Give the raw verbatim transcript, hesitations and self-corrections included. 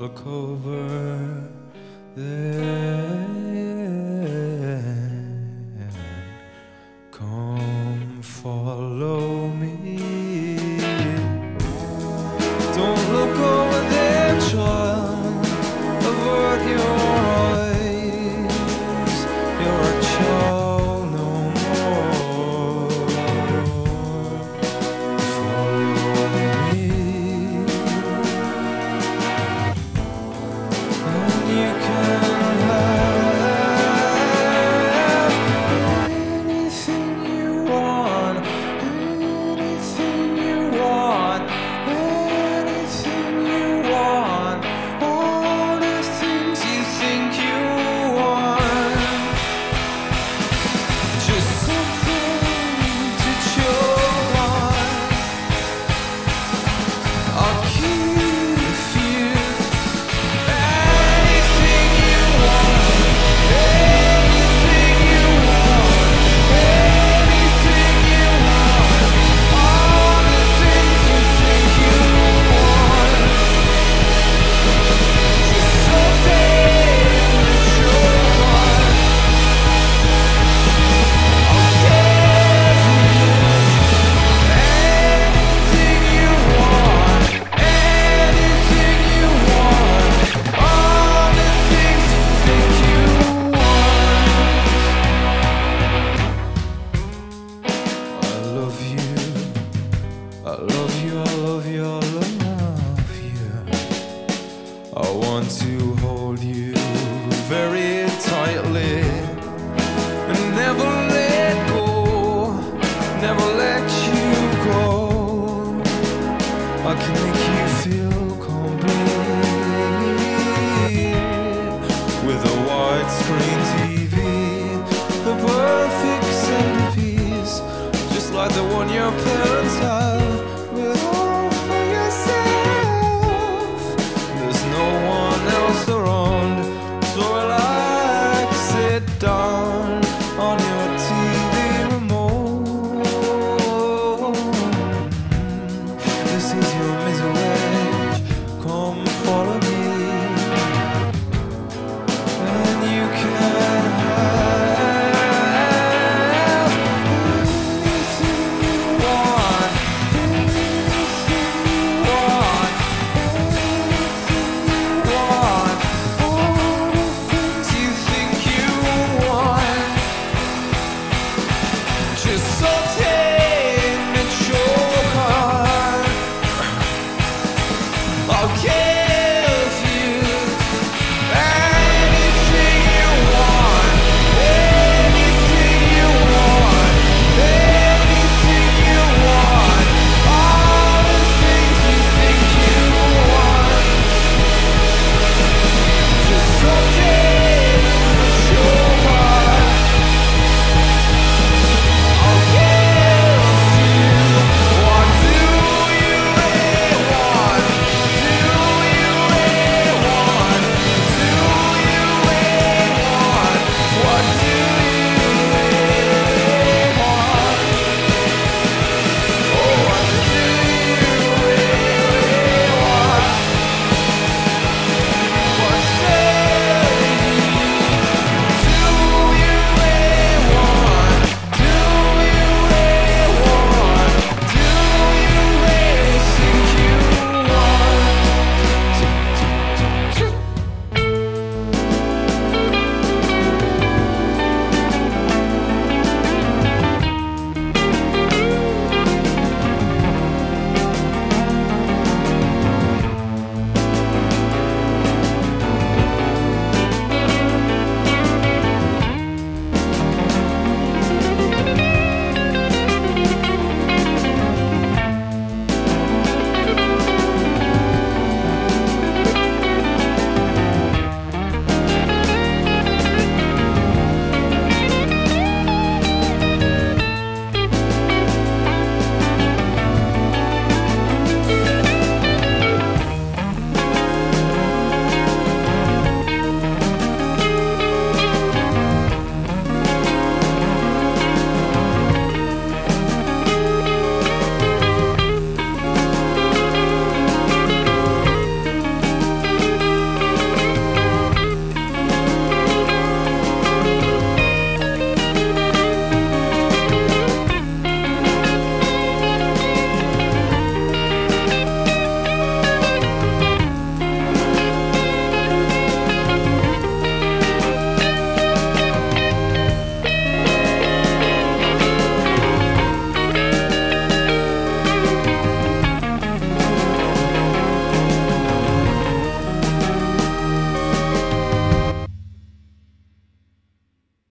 look over there. Come follow me. Don't look over there, child. Avert your eyes. You're a child no more. Follow me, and you can have anything you want, anything you want, anything you want, all the things you think you want. Just something to choke on. I'll give you anything you want, anything you want, anything you want, all the things you think you want. Just something to choke on. I'll give you anything you want, anything you want, all the things you think you want. I love you, I love you, I love you, I love you. I want to hold you very